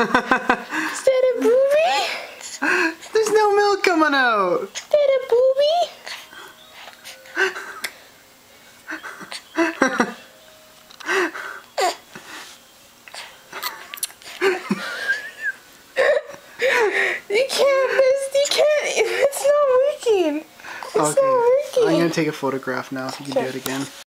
Is that a booby? There's no milk coming out. Is that a booby? You can't, you can't, it's not working. It's not working. I'm gonna take a photograph now so you can do it again.